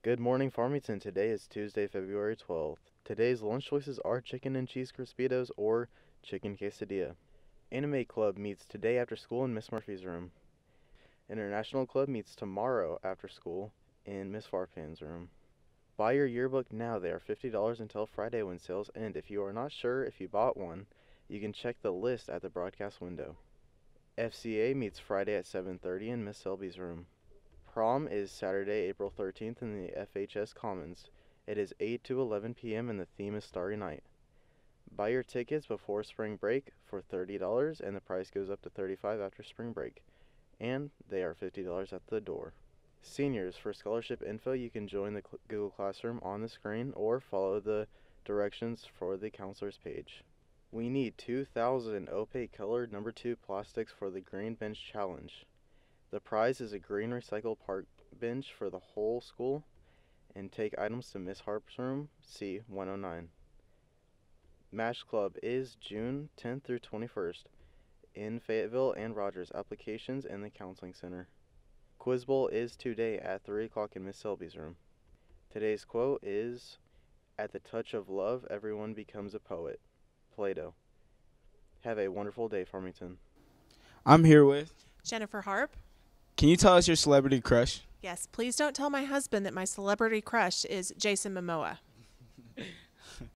Good morning, Farmington. Today is Tuesday, February 12th. Today's lunch choices are chicken and cheese crispitos or chicken quesadilla. Anime Club meets today after school in Miss Murphy's room. International Club meets tomorrow after school in Miss Farpan's room. Buy your yearbook now. They are $50 until Friday when sales end. If you are not sure if you bought one, you can check the list at the broadcast window. FCA meets Friday at 7:30 in Miss Selby's room. Prom is Saturday, April 13th in the FHS Commons. It is 8 to 11 p.m. and the theme is Starry Night. Buy your tickets before spring break for $30 and the price goes up to $35 after spring break. And they are $50 at the door. Seniors, for scholarship info, you can join the Google Classroom on the screen or follow the directions for the counselor's page. We need 2,000 opaque colored number 2 plastics for the Green Bench Challenge. The prize is a green recycle park bench for the whole school, and take items to Miss Harp's room, C109. Match Club is June 10th through 21st in Fayetteville and Rogers. Applications in the Counseling Center. Quiz Bowl is today at 3 o'clock in Miss Selby's room. Today's quote is, "At the touch of love, everyone becomes a poet." Plato. Have a wonderful day, Farmington. I'm here with. Jennifer Harp. Can you tell us your celebrity crush? Yes, please don't tell my husband that my celebrity crush is Jason Momoa.